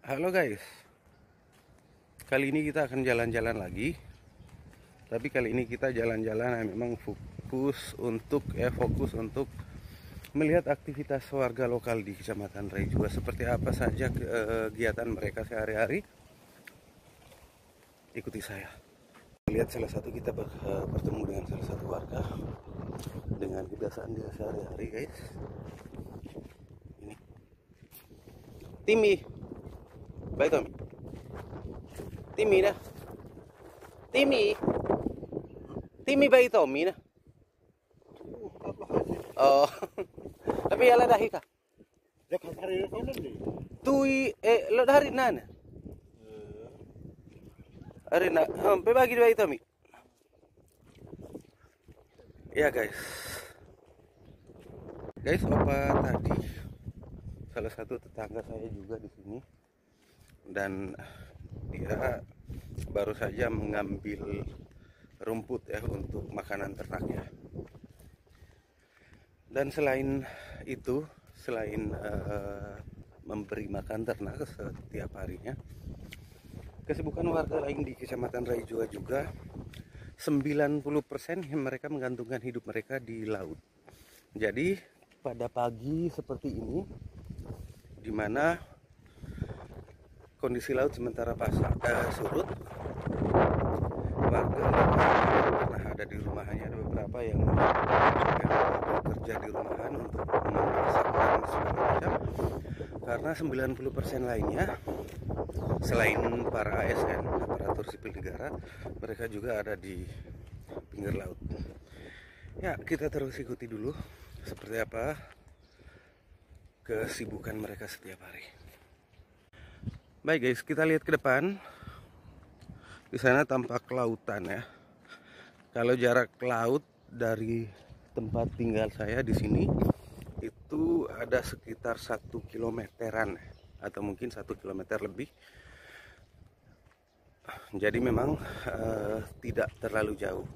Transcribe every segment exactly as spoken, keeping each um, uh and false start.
Halo guys, kali ini kita akan jalan-jalan lagi. Tapi kali ini kita jalan-jalan yang memang fokus untuk ya fokus untuk melihat aktivitas warga lokal di Kecamatan Raijua. Seperti apa saja kegiatan mereka sehari-hari. Ikuti saya. Lihat salah satu kita bertemu dengan salah satu warga dengan kebiasaan dia sehari-hari guys. Ini Timi. Baik Tommy. Timi dah. Timi. Timi bayi Tommy dah. Oh. Tapi ya lah dah hika. Tui eh lo dah hari nana. Hari na, sampai bagi bayi Tommy. Ya guys. Guys, apa tadi salah satu tetangga saya juga di sini. Dan dia baru saja mengambil rumput ya untuk makanan ternaknya. Dan selain itu, selain uh, memberi makan ternak setiap harinya, kesibukan warga lain di Kecamatan Raijua juga sembilan puluh persen mereka menggantungkan hidup mereka di laut. Jadi pada pagi seperti ini, di mana kondisi laut sementara pasang eh, surut, warga pernah ada di rumahnya, ada beberapa yang bekerja di rumahan untuk memasak dan segala macam, karena sembilan puluh persen lainnya selain para A S N aparatur sipil negara, mereka juga ada di pinggir laut. Ya, kita terus ikuti dulu seperti apa kesibukan mereka setiap hari. Baik guys, kita lihat ke depan. Di sana tampak lautan ya. Kalau jarak laut dari tempat tinggal saya di sini itu ada sekitar satu kilometeran atau mungkin satu kilometer lebih. Jadi memang uh, tidak terlalu jauh.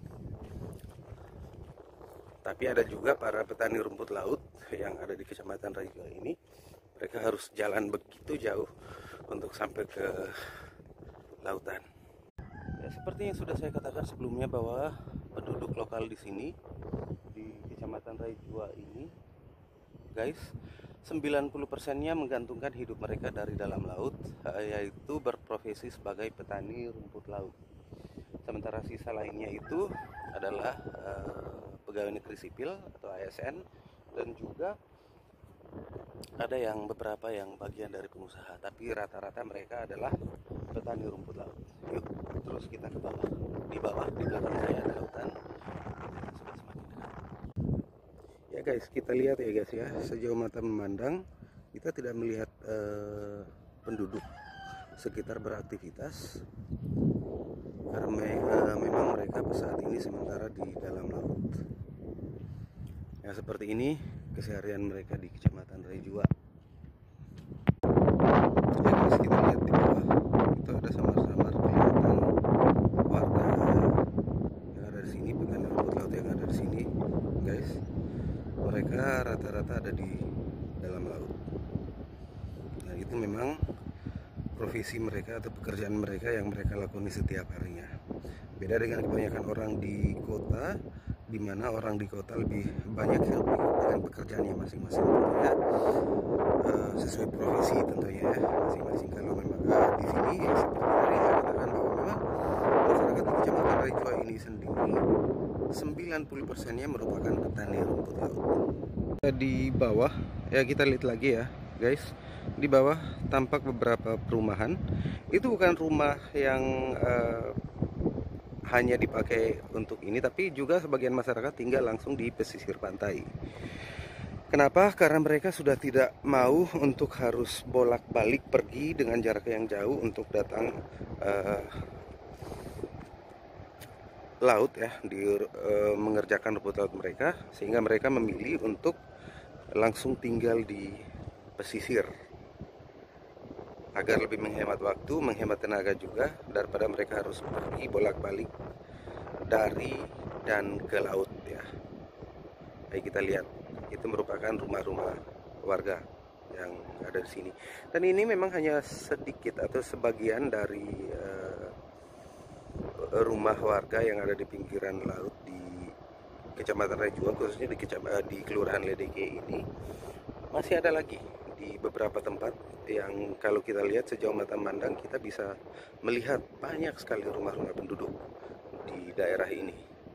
Tapi ada juga para petani rumput laut yang ada di Kecamatan Raijua ini. Mereka harus jalan begitu jauh untuk sampai ke lautan. Ya, seperti yang sudah saya katakan sebelumnya bahwa penduduk lokal di sini di Kecamatan Raijua ini, guys, sembilan puluh persennya menggantungkan hidup mereka dari dalam laut, yaitu berprofesi sebagai petani rumput laut. Sementara sisa lainnya itu adalah uh, pegawai negeri sipil atau A S N, dan juga ada yang beberapa yang bagian dari pengusaha, tapi rata-rata mereka adalah petani rumput laut. Yuk, terus kita ke bawah. Di bawah, di belakang saya ada lautan. Sudah semakin dekat. Ya guys, kita lihat ya guys ya, sejauh mata memandang, kita tidak melihat eh, penduduk sekitar beraktivitas, karena eh, memang mereka saat ini sementara di dalam laut. Ya, seperti ini keseharian mereka di Kecamatan Raijua. Ya guys, kita lihat di bawah itu ada samar-samar kelihatan warga yang ada di sini, petani rumput laut yang ada di sini, guys. Mereka rata-rata ada di dalam laut. Nah, itu memang profesi mereka atau pekerjaan mereka yang mereka lakoni setiap harinya. Beda dengan kebanyakan orang di kota, di mana orang di kota lebih banyak hidup dengan pekerjaannya masing-masing tentunya, uh, sesuai profesi tentunya ya masing-masing. Kalau memang uh, di sini ya, seperti tadi saya katakan bahwa memang masyarakat di Kecamatan Raijua ini sendiri sembilan puluh persennya merupakan petani rumput laut. Di bawah ya, kita lihat lagi ya guys, di bawah tampak beberapa perumahan. Itu bukan rumah yang uh, hanya dipakai untuk ini, tapi juga sebagian masyarakat tinggal langsung di pesisir pantai. Kenapa? Karena mereka sudah tidak mau untuk harus bolak-balik pergi dengan jarak yang jauh untuk datang uh, laut ya, di uh, mengerjakan rumput laut mereka, sehingga mereka memilih untuk langsung tinggal di pesisir agar lebih menghemat waktu, menghemat tenaga juga, daripada mereka harus pergi bolak-balik dari dan ke laut ya. Baik, kita lihat itu merupakan rumah-rumah warga yang ada di sini. Dan ini memang hanya sedikit atau sebagian dari uh, rumah warga yang ada di pinggiran laut di Kecamatan Rajua, khususnya di, kecamatan, di Kelurahan Ledeke ini. Masih ada lagi di beberapa tempat yang kalau kita lihat sejauh mata memandang kita bisa melihat banyak sekali rumah-rumah penduduk di daerah ini.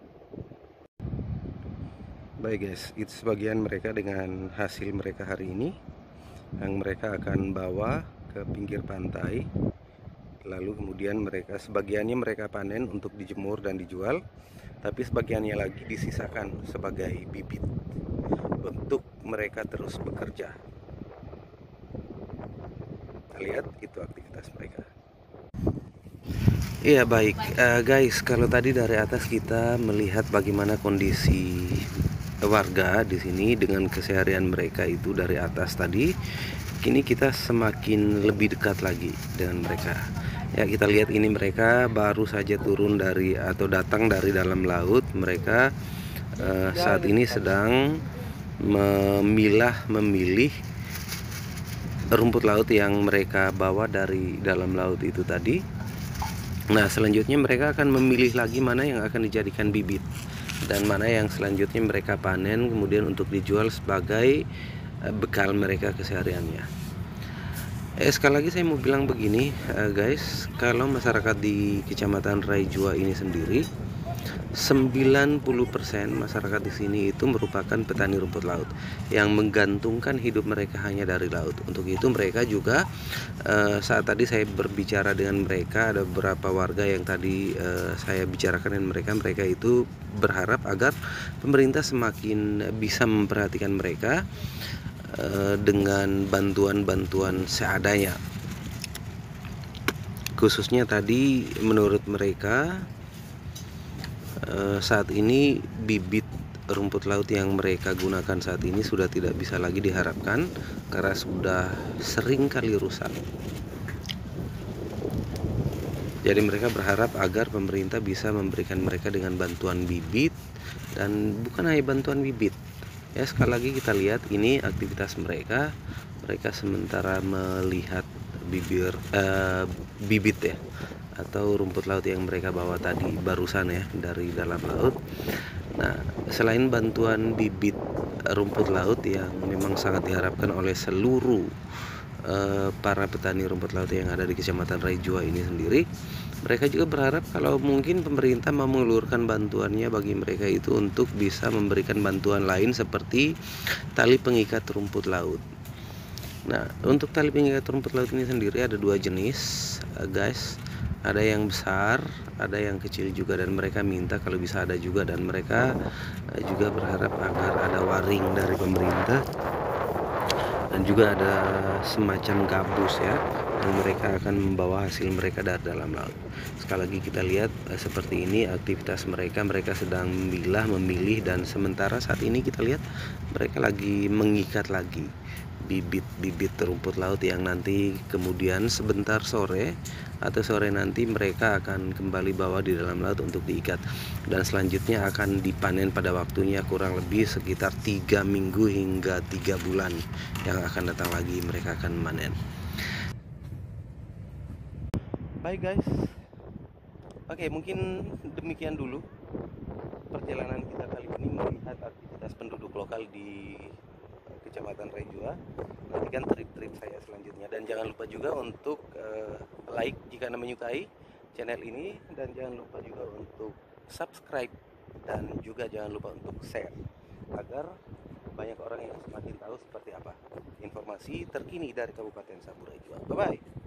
Baik guys, itu sebagian mereka dengan hasil mereka hari ini yang mereka akan bawa ke pinggir pantai. Lalu kemudian mereka sebagiannya mereka panen untuk dijemur dan dijual, tapi sebagiannya lagi disisakan sebagai bibit untuk mereka terus bekerja. Kita lihat itu aktivitas mereka. Iya baik uh, guys, kalau tadi dari atas kita melihat bagaimana kondisi warga di sini dengan keseharian mereka itu dari atas tadi, kini kita semakin lebih dekat lagi dengan mereka. Ya, kita lihat ini mereka baru saja turun dari atau datang dari dalam laut. Mereka uh, saat ini sedang memilah memilih rumput laut yang mereka bawa dari dalam laut itu tadi. Nah, selanjutnya mereka akan memilih lagi mana yang akan dijadikan bibit dan mana yang selanjutnya mereka panen kemudian untuk dijual sebagai bekal mereka kesehariannya. Eh, sekali lagi saya mau bilang begini uh, guys, kalau masyarakat di Kecamatan Rajua ini sendiri, sembilan puluh persen masyarakat di sini itu merupakan petani rumput laut yang menggantungkan hidup mereka hanya dari laut. Untuk itu mereka juga uh, saat tadi saya berbicara dengan mereka, ada beberapa warga yang tadi uh, saya bicarakan dengan mereka, mereka itu berharap agar pemerintah semakin bisa memperhatikan mereka uh, dengan bantuan-bantuan seadanya. Khususnya tadi menurut mereka saat ini bibit rumput laut yang mereka gunakan saat ini sudah tidak bisa lagi diharapkan karena sudah sering kali rusak. Jadi mereka berharap agar pemerintah bisa memberikan mereka dengan bantuan bibit, dan bukan hanya bantuan bibit. Ya, sekali lagi kita lihat ini aktivitas mereka. Mereka sementara melihat bibir eh, bibit ya, atau rumput laut yang mereka bawa tadi barusan ya dari dalam laut. Nah, selain bantuan bibit rumput laut yang memang sangat diharapkan oleh seluruh uh, para petani rumput laut yang ada di Kecamatan Rajua ini sendiri, mereka juga berharap kalau mungkin pemerintah mau mengulurkan bantuannya bagi mereka itu untuk bisa memberikan bantuan lain seperti tali pengikat rumput laut. Nah, untuk tali pengikat rumput laut ini sendiri ada dua jenis uh, guys. Ada yang besar, ada yang kecil juga, dan mereka minta kalau bisa ada juga, dan mereka juga berharap agar ada waring dari pemerintah dan juga ada semacam gabus ya yang mereka akan membawa hasil mereka dari dalam laut. Sekali lagi kita lihat eh, seperti ini aktivitas mereka, mereka sedang memilah, memilih, dan sementara saat ini kita lihat mereka lagi mengikat lagi bibit-bibit rumput laut yang nanti kemudian sebentar sore atau sore nanti mereka akan kembali bawa di dalam laut untuk diikat, dan selanjutnya akan dipanen pada waktunya kurang lebih sekitar tiga minggu hingga tiga bulan yang akan datang lagi mereka akan memanen. Baik guys, oke mungkin demikian dulu perjalanan kita kali ini melihat aktivitas penduduk lokal di Kecamatan Rajua. Nantikan trip-trip saya selanjutnya, dan jangan lupa juga untuk uh, like jika Anda menyukai channel ini, dan jangan lupa juga untuk subscribe, dan juga jangan lupa untuk share agar banyak orang yang semakin tahu seperti apa informasi terkini dari Kabupaten Sabu Rajua. Bye bye.